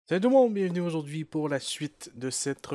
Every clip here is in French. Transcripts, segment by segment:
Salut tout le monde, bienvenue aujourd'hui pour la suite de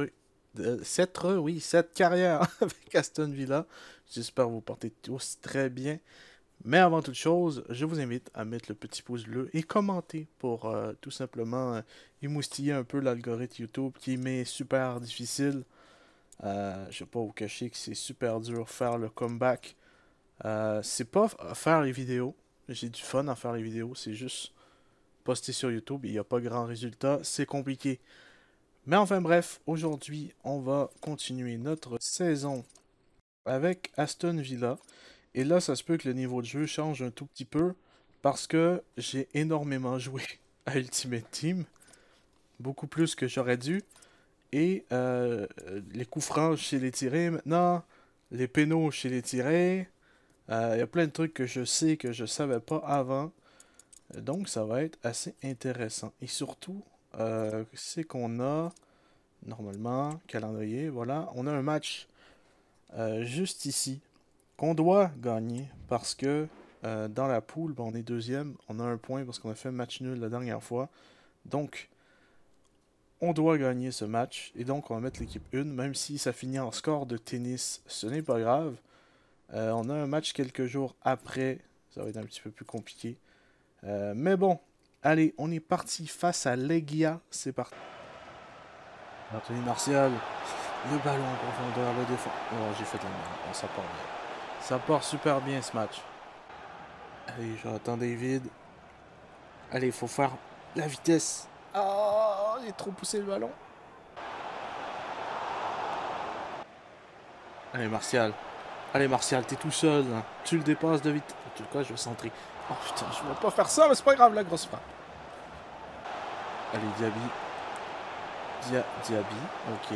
cette carrière avec Aston Villa. J'espère que vous portez tous très bien. Mais avant toute chose, je vous invite à mettre le petit pouce bleu et commenter pour tout simplement émoustiller un peu l'algorithme YouTube qui m'est super difficile. Je vais pas vous cacher que c'est super dur faire le comeback. C'est pas faire les vidéos. J'ai du fun à faire les vidéos, c'est juste poster sur YouTube et il n'y a pas grand résultat. C'est compliqué. Mais enfin bref, aujourd'hui, on va continuer notre saison avec Aston Villa. Et là, ça se peut que le niveau de jeu change un tout petit peu parce que j'ai énormément joué à Ultimate Team, beaucoup plus que j'aurais dû. Et les coups francs chez les tirés maintenant, les pénaux chez les tirés, il y a plein de trucs que je sais que je savais pas avant. Donc ça va être assez intéressant. Et surtout, c'est qu'on a normalement, calendrier, voilà, on a un match juste ici qu'on doit gagner parce que dans la poule, ben, on est deuxième, on a un point parce qu'on a fait un match nul la dernière fois. Donc, on doit gagner ce match et donc on va mettre l'équipe 1, même si ça finit en score de tennis, ce n'est pas grave. On a un match quelques jours après, ça va être un petit peu plus compliqué. Mais bon, allez, on est parti face à Legia, c'est parti. Anthony Martial, le ballon en profondeur, le défense. Oh, j'ai fait de la merde. Oh, ça part bien. Ça part super bien ce match. Allez, j'attends David. Allez, il faut faire la vitesse. Oh, j'ai trop poussé le ballon. Allez, Martial. Allez, Martial, t'es tout seul. Hein. Tu le dépasses de vite. En tout cas, je vais centrer. Oh putain, je ne vais pas faire ça, mais c'est pas grave, la grosse frappe. Allez, Diaby. Diaby, ok.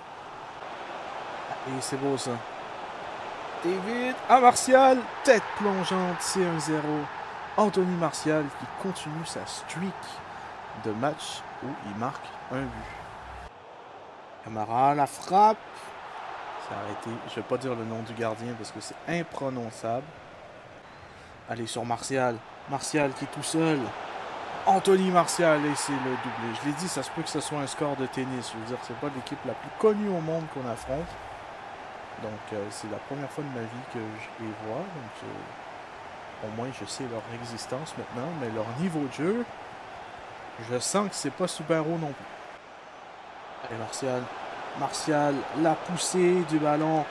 Et c'est beau ça. David, Martial, tête plongeante, c'est 1-0. Anthony Martial qui continue sa streak de match où il marque un but. Camara, la frappe. C'est arrêté. Je vais pas dire le nom du gardien parce que c'est imprononçable. Allez sur Martial. Martial qui est tout seul. Anthony Martial et c'est le doublé. Je l'ai dit, ça se peut que ce soit un score de tennis. Je veux dire, c'est pas l'équipe la plus connue au monde qu'on affronte. Donc c'est la première fois de ma vie que je les vois. Donc au moins je sais leur existence maintenant. Mais leur niveau de jeu, je sens que c'est pas super haut non plus. Allez Martial. Martial, la poussée du ballon.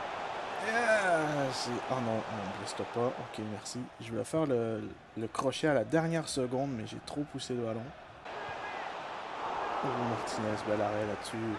Oh non, ne blesse pas. Ok, merci. Je voulais faire le crochet à la dernière seconde, mais j'ai trop poussé le ballon. Oh, Martinez, bel arrêt là-dessus.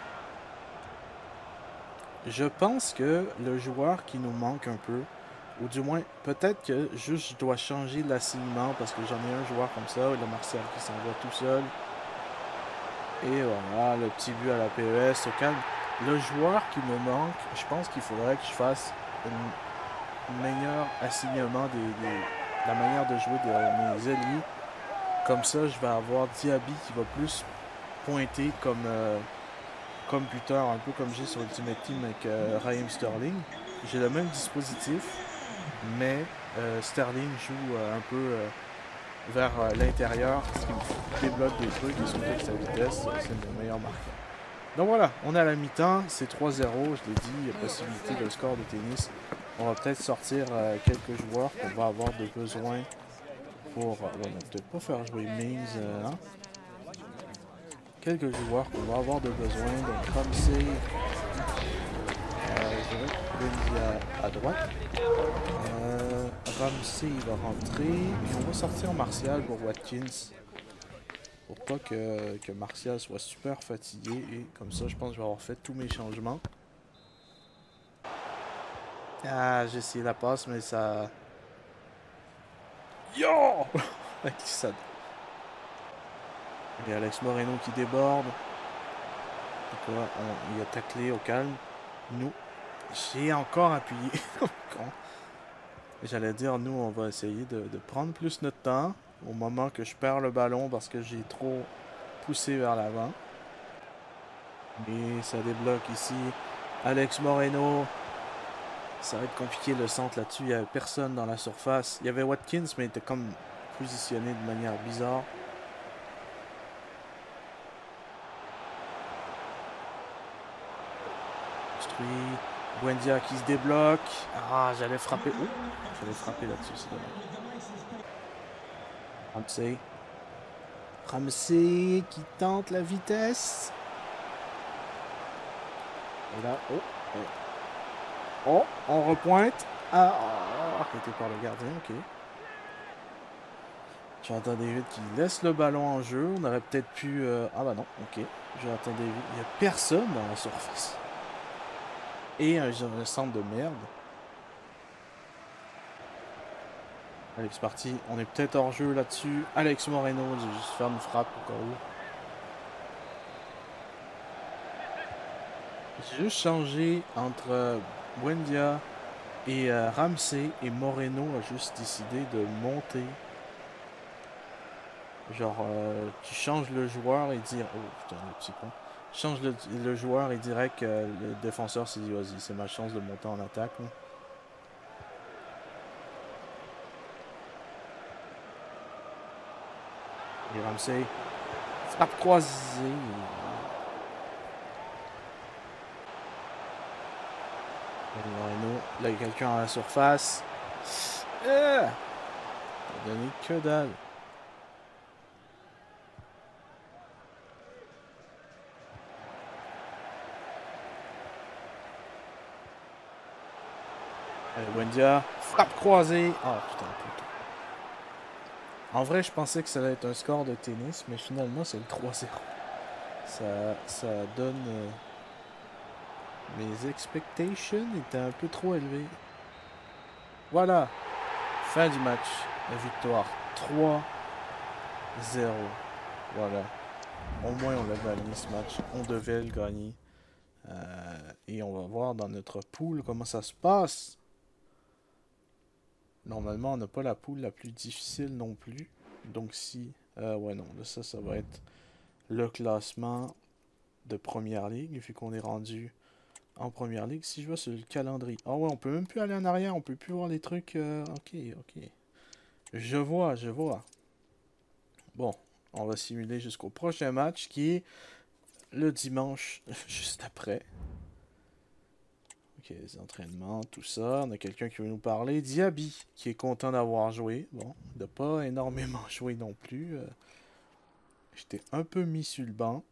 Je pense que le joueur qui nous manque un peu, ou du moins, peut-être que juste je dois changer l'assignement parce que j'en ai un joueur comme ça, le Martial qui s'en va tout seul. Et voilà, le petit but à la PES, au calme. Le joueur qui me manque, je pense qu'il faudrait que je fasse un meilleur assignement de la manière de jouer de mes alliés. Comme ça, je vais avoir Diaby qui va plus pointer comme buteur, un peu comme j'ai sur Ultimate Team avec Raheem Sterling. J'ai le même dispositif, mais Sterling joue un peu vers l'intérieur, ce qui me débloque des trucs et surtout avec sa vitesse, c'est mon meilleur marqueur. Donc voilà, on est à la mi-temps, c'est 3-0, je l'ai dit, il y a possibilité de score de tennis. On va peut-être sortir quelques joueurs qu'on va avoir de besoin pour... on va peut-être pas faire jouer Mings, hein? Quelques joueurs qu'on va avoir de besoin, donc Ramsey, je dirais Benzi à droite. Ramsey il va rentrer, et on va sortir Martial pour Watkins. Pour pas que Martial soit super fatigué, et comme ça je pense que je vais avoir fait tous mes changements. Ah, j'ai essayé la passe, mais ça... Yo! ça... Et Alex Moreno qui déborde. Donc là, il a taclé au calme. Nous, j'ai encore appuyé. J'allais dire, nous, on va essayer de prendre plus notre temps au moment que je perds le ballon parce que j'ai trop poussé vers l'avant. Et ça débloque ici. Alex Moreno. Ça va être compliqué le centre là-dessus. Il n'y avait personne dans la surface. Il y avait Watkins, mais il était comme positionné de manière bizarre. construit. Buendia qui se débloque. Ah, j'allais frapper. Oh, j'allais frapper là-dessus, c'est dommage. Ramsey. Ramsey qui tente la vitesse. Et là, oh, oh, on repointe. Ah, arrêté par le gardien, ok. Jonathan David qui laisse le ballon en jeu. On aurait peut-être pu... Ah bah non, ok. Jonathan David, il n'y a personne dans la surface. Et un centre de merde. Allez, c'est parti. On est peut-être hors jeu là-dessus. Alex Moreno, je vais juste faire une frappe au cas où. J'ai juste changé entre Buendia et Ramsey. Et Moreno a juste décidé de monter. Genre, tu changes le joueur et dire... Oh putain, le petit con. Change le joueur et direct le défenseur s'est dit, vas-y, c'est ma chance de monter en attaque. Là. Et Ramsey, frappe croisée. Là, il y a quelqu'un à la surface. Ça a donné que dalle. Allez, Buendia, frappe croisée. Ah, putain, putain. En vrai, je pensais que ça allait être un score de tennis, mais finalement, c'est le 3-0. Ça donne... mes expectations étaient un peu trop élevées. Voilà. Fin du match. La victoire. 3-0. Voilà. Au moins, on l'a gagné ce match. On devait le gagner. Et on va voir dans notre pool comment ça se passe. Normalement, on n'a pas la poule la plus difficile non plus. Donc si... ouais, non. Là, ça va être le classement de Première Ligue. Vu qu'on est rendu en Première Ligue. Si je vois sur le calendrier... Ah ouais, on peut même plus aller en arrière. On peut plus voir les trucs... Ok, ok. Je vois, je vois. Bon, on va simuler jusqu'au prochain match qui est le dimanche juste après. Ok, les entraînements, tout ça. On a quelqu'un qui veut nous parler. Diaby, qui est content d'avoir joué. Bon, il n'a pas énormément joué non plus. J'étais un peu mis sur le banc.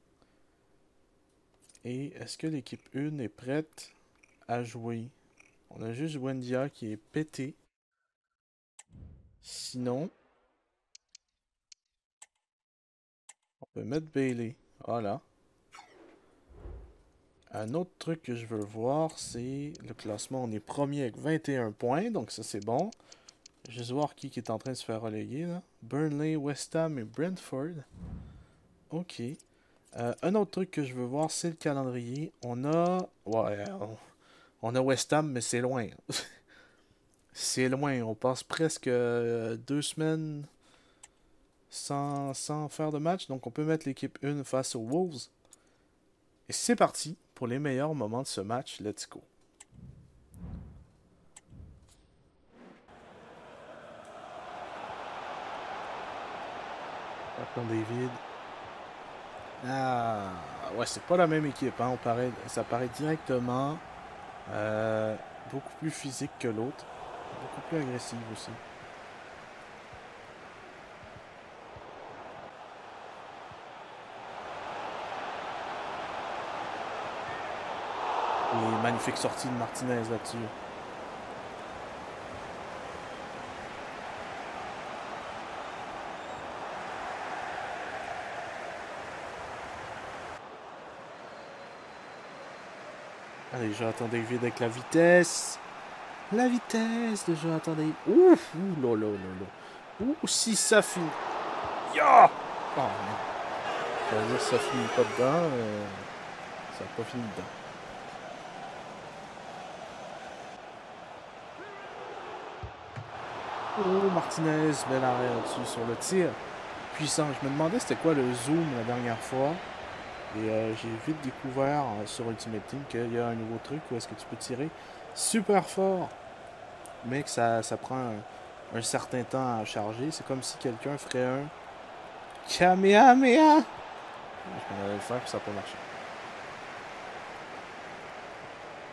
Et est-ce que l'équipe 1 est prête à jouer? On a juste Buendia qui est pété. Sinon, on peut mettre Bailey. Voilà. Un autre truc que je veux voir, c'est le classement. On est premier avec 21 points, donc ça c'est bon. Je vais voir qui est en train de se faire reléguer là. Burnley, West Ham et Brentford. Ok. Un autre truc que je veux voir, c'est le calendrier. On a... Ouais, on a West Ham, mais c'est loin. C'est loin. On passe presque 2 semaines sans faire de match. Donc on peut mettre l'équipe 1 face aux Wolves. Et c'est parti pour les meilleurs moments de ce match. Let's go. David. Ah, ouais, c'est pas la même équipe. Hein. Ça paraît directement beaucoup plus physique que l'autre. Beaucoup plus agressive aussi. Et magnifique sortie de Martinez là-dessus. Allez, Jonathan David avec la vitesse. La vitesse de Jonathan David. Ouf, ouh, là, là, là, là. Ouh, si ça finit. Ya! Oh, non. Ça finit pas dedans. Ça n'a pas fini dedans. Oh, Martinez, bel arrêt là-dessus sur le tir. Puissant. Je me demandais c'était quoi le zoom la dernière fois. Et j'ai vite découvert sur Ultimate Team qu'il y a un nouveau truc où est-ce que tu peux tirer super fort. Mais que ça prend un certain temps à charger. C'est comme si quelqu'un ferait un Kamehameha. Je m'en allais le faire puis ça n'a pas marché.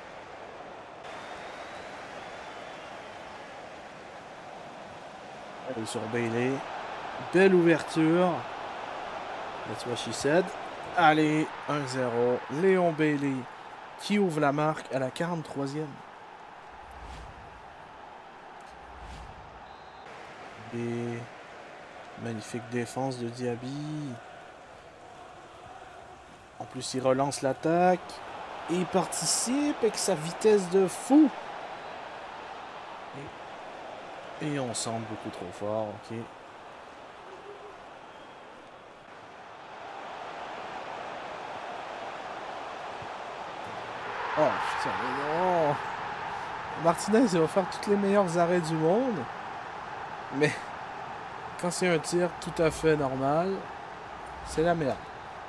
Et sur Bailey. Belle ouverture. That's what she said. Allez, 1-0. Léon Bailey qui ouvre la marque à la 43e. Et magnifique défense de Diaby. En plus, il relance l'attaque. Et il participe avec sa vitesse de fou. Et on semble beaucoup trop fort, ok. Oh putain, mais non! Martinez, il va faire tous les meilleurs arrêts du monde. Mais quand c'est un tir tout à fait normal, c'est la merde.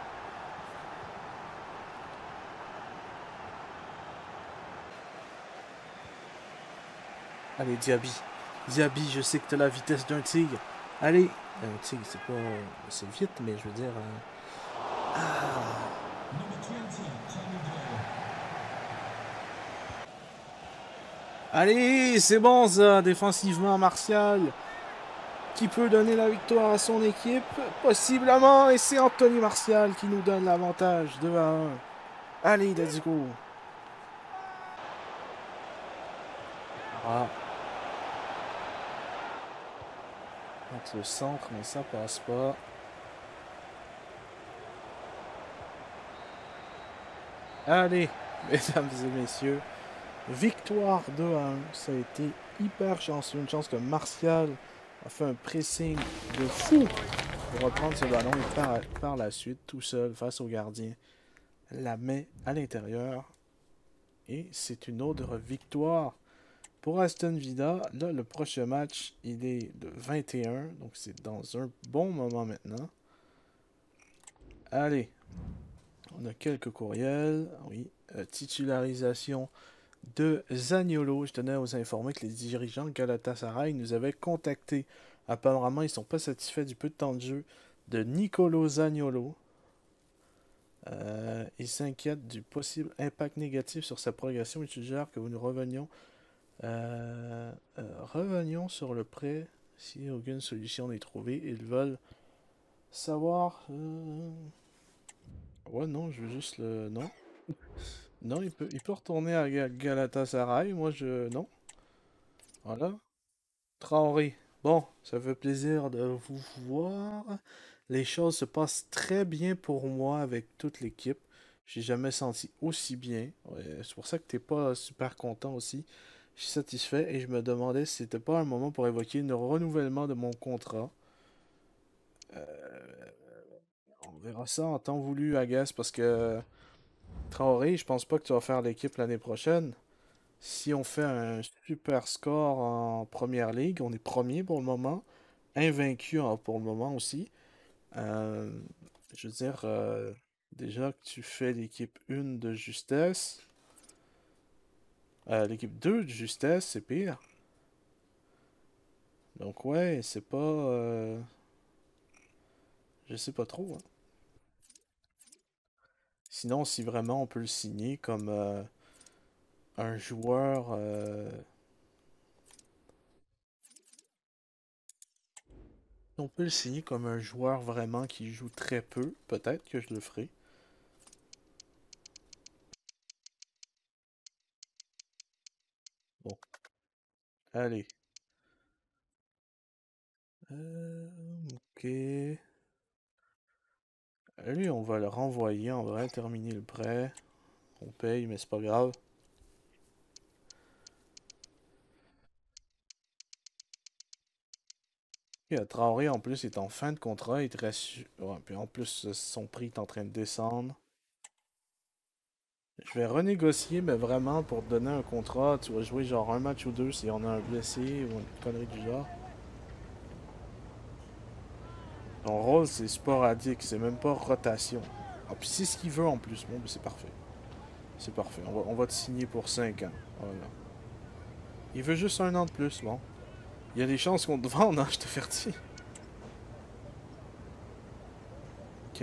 Allez, Diaby. Diaby, je sais que tu as la vitesse d'un tigre. Allez. Un tigre, c'est pas... C'est vite, mais je veux dire... Allez, c'est bon ça, défensivement, Martial. Qui peut donner la victoire à son équipe? Possiblement, et c'est Anthony Martial qui nous donne l'avantage, 2-1. Allez, let's go. Ah. Entre le centre, mais ça passe pas. Allez, mesdames et messieurs, victoire 2-1. Ça a été hyper chanceux. Une chance que Martial a fait un pressing de fou pour reprendre ce ballon et par la suite, tout seul face au gardien, la met à l'intérieur. Et c'est une autre victoire pour Aston Villa. Là, le prochain match, il est le 21. Donc, c'est dans un bon moment maintenant. Allez. On a quelques courriels. Oui. Titularisation de Zaniolo. Je tenais à vous informer que les dirigeants de Galatasaray nous avaient contactés. Apparemment, ils ne sont pas satisfaits du peu de temps de jeu de Nicolo Zaniolo. Ils s'inquiètent du possible impact négatif sur sa progression. Ils suggèrent que nous revenions sur le prêt si aucune solution n'est trouvée. Ils veulent savoir... Ouais, non, je veux juste le... Non. Non, il peut retourner à Galatasaray. Moi, je... Non. Voilà. Traoré. Bon, ça fait plaisir de vous voir. Les choses se passent très bien pour moi avec toute l'équipe. J'ai jamais senti aussi bien. Ouais, c'est pour ça que t'es pas super content aussi. Je suis satisfait et je me demandais si c'était pas un moment pour évoquer le renouvellement de mon contrat. On verra ça en temps voulu, Agas, parce que Traoré, je pense pas que tu vas faire l'équipe l'année prochaine. Si on fait un super score en première ligue, on est premier pour le moment, invaincu pour le moment aussi. Euh, je veux dire, déjà que tu fais l'équipe 1 de justesse, l'équipe 2 de justesse, c'est pire. Donc ouais, c'est pas... je sais pas trop, hein. Sinon, si vraiment on peut le signer comme un joueur... on peut le signer comme un joueur vraiment qui joue très peu, peut-être que je le ferai. Bon, allez. Ok. Lui, on va le renvoyer, on va terminer le prêt. On paye, mais c'est pas grave. Et Traoré, en plus, est en fin de contrat. Il te reste... Ouais, puis en plus, son prix est en train de descendre. Je vais renégocier, mais vraiment, pour te donner un contrat, tu vas jouer genre un match ou deux si on a un blessé ou une connerie du genre. Ton rôle, c'est sporadique, c'est même pas rotation. Ah, puis c'est ce qu'il veut en plus. Bon, ben, c'est parfait. C'est parfait. On va te signer pour 5 ans. Voilà. Il veut juste un an de plus, bon. Il y a des chances qu'on te vende, hein, je te fertis. Ok,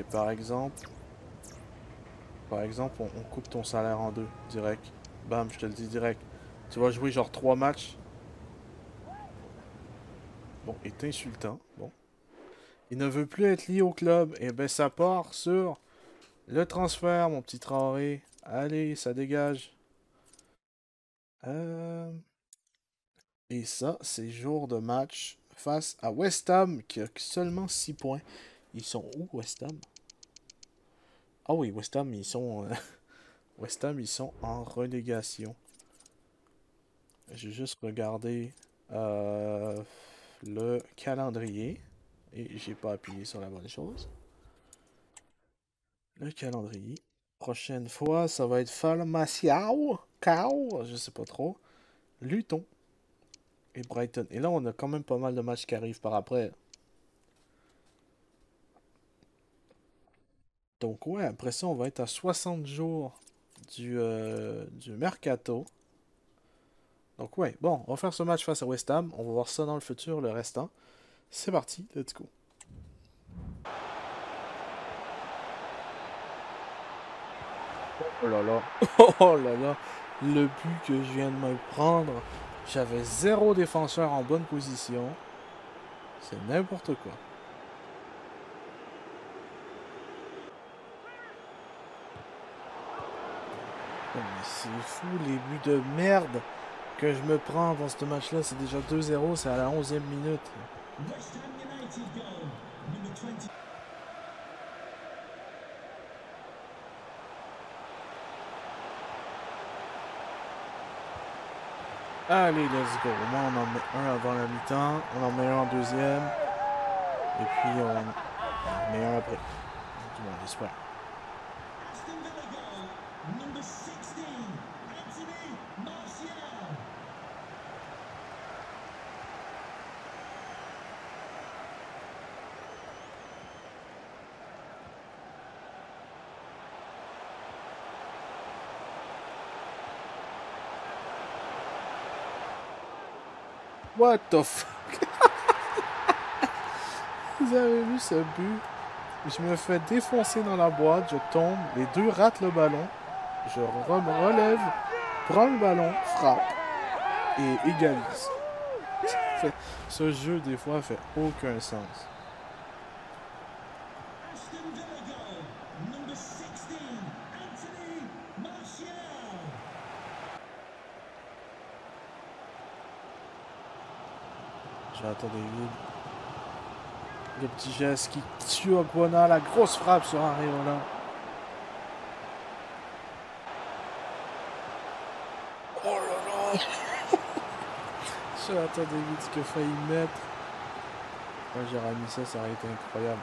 par exemple, on coupe ton salaire en deux, direct. Bam, je te le dis direct. Tu vas jouer genre 3 matchs. Bon, est insultant. Bon. Il ne veut plus être lié au club. Et ben, ça part sur le transfert, mon petit Traoré. Allez, ça dégage. Et ça, c'est jour de match face à West Ham, qui a seulement 6 points. Ils sont où, West Ham? Ah oui, West Ham, ils sont... West Ham, ils sont en relégation. J'ai juste regardé le calendrier. Et j'ai pas appuyé sur la bonne chose. Le calendrier. Prochaine fois, ça va être Falmaciao. Cao, je sais pas trop. Luton et Brighton. Et là, on a quand même pas mal de matchs qui arrivent par après. Donc ouais, après ça, on va être à 60 jours du Mercato. Donc ouais, bon, on va faire ce match face à West Ham. On va voir ça dans le futur, le restant. C'est parti, let's go. Oh là là, oh là là, le but que je viens de me prendre, j'avais zéro défenseur en bonne position. C'est n'importe quoi. Oh, mais c'est fou, les buts de merde que je me prends dans ce match-là. C'est déjà 2-0, c'est à la 11e minute. Allez, let's go. Au moins, on en met un avant la mi-temps. On en met un en deuxième. Et puis, on en met un après. Du moins, j'espère. What the fuck? Vous avez vu ce but? Je me fais défoncer dans la boîte, je tombe, les deux ratent le ballon. Je me relève, prends le ballon, frappe et égalise. Ce jeu, des fois, fait aucun sens. J'attends David. Le petit geste qui tue Aguana, la grosse frappe sur Areola. Oh là là! J'attends David ce qu'il a failli mettre. Moi j'aurais mis ça, ça aurait été incroyable.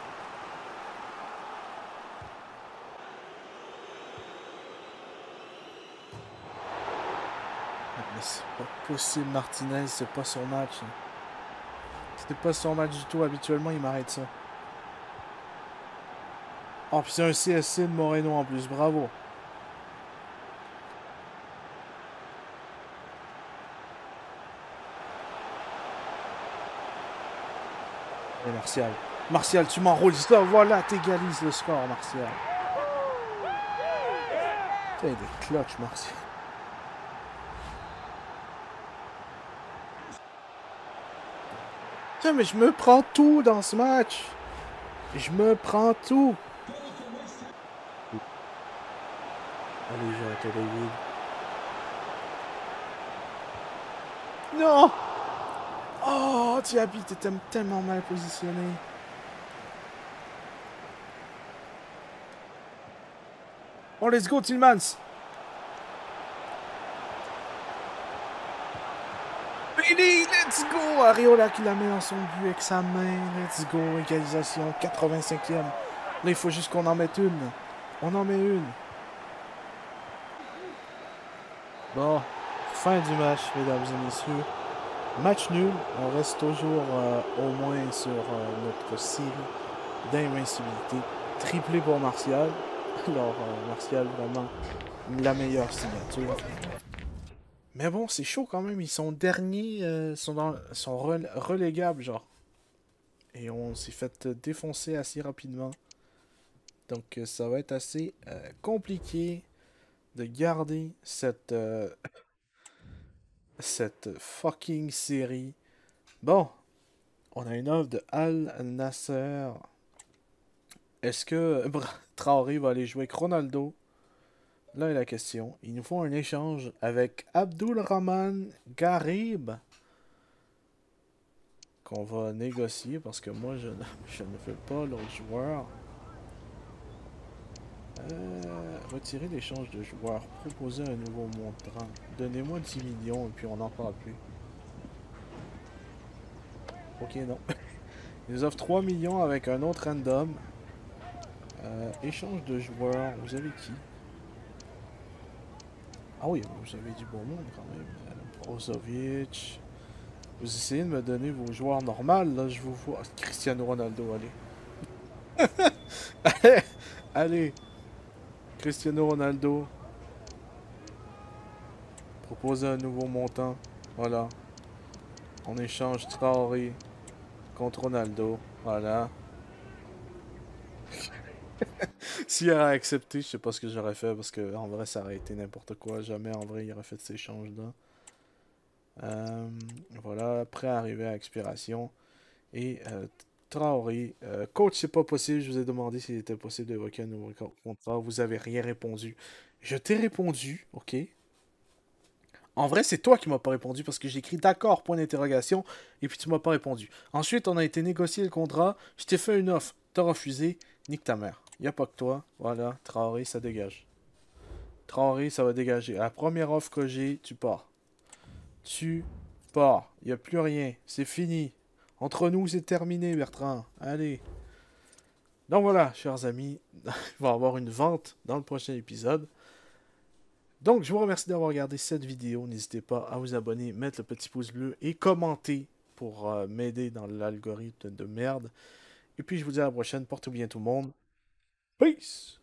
Mais c'est pas possible, Martinez, c'est pas son match. C'était pas son match du tout, habituellement il m'arrête ça. Oh, puis c'est un CSC de Moreno en plus, bravo. Et Martial. Martial, tu m'enroules ça, voilà, t'égalises le score, Martial. T'as des clutches, Martial. Tiens, mais je me prends tout dans ce match. Je me prends tout. Allez, j'ai David. Non! Oh, Diaby, t'es tellement mal positionné. Oh, let's go, Tillmans! Billy, let's go! Areola qui la met dans son but avec sa main. Let's go, égalisation, 85e. Là, il faut juste qu'on en mette une. On en met une. Bon, fin du match, mesdames et messieurs. Match nul, on reste toujours au moins sur notre série d'invincibilité. Triplé pour Martial. Alors, Martial, vraiment, la meilleure signature. Mais bon, c'est chaud quand même. Ils sont derniers, sont relégables, genre. Et on s'est fait défoncer assez rapidement. Donc, ça va être assez compliqué de garder cette fucking série. Bon, On a une offre de Al Nasser. Est-ce que Traoré va aller jouer avec Ronaldo? Là est la question. Ils nous font un échange avec Abdul Rahman Garib qu'on va négocier parce que moi je ne fais pas l'autre joueur. Retirer l'échange de joueurs. Proposer un nouveau montant. Donnez-moi 10 millions et puis on n'en parle plus. Ok, non. Ils nous offrent 3 millions avec un autre random. Échange de joueurs. Vous avez qui? Ah oui, vous avez du bon monde quand même. Brozovic. Vous essayez de me donner vos joueurs normaux, là, je vous vois. Cristiano Ronaldo, allez. Allez, Cristiano Ronaldo. Proposez un nouveau montant. Voilà. On échange Traoré contre Ronaldo. Voilà. S'il aurait accepté, je sais pas ce que j'aurais fait parce que en vrai ça aurait été n'importe quoi. Jamais en vrai il aurait fait ces échanges-là. Euh, voilà, prêt à arriver à expiration. Et Traoré, coach, c'est pas possible. Je vous ai demandé s'il était possible d'évoquer un nouveau contrat. Vous avez rien répondu. Je t'ai répondu, ok? En vrai, c'est toi qui m'as pas répondu parce que j'ai écrit d'accord, point d'interrogation, et puis tu m'as pas répondu. Ensuite, on a été négocier le contrat. Je t'ai fait une offre. T'as refusé. Nique ta mère. Y a pas que toi. Voilà, Traoré, ça dégage. Traoré, ça va dégager. À la première offre que j'ai, tu pars. Tu pars. Y a plus rien. C'est fini. Entre nous, c'est terminé, Bertrand. Allez. Donc voilà, chers amis, il va y avoir une vente dans le prochain épisode. Donc, je vous remercie d'avoir regardé cette vidéo. N'hésitez pas à vous abonner, mettre le petit pouce bleu et commenter pour m'aider dans l'algorithme de merde. Et puis, je vous dis à la prochaine. Portez bien tout le monde. Peace!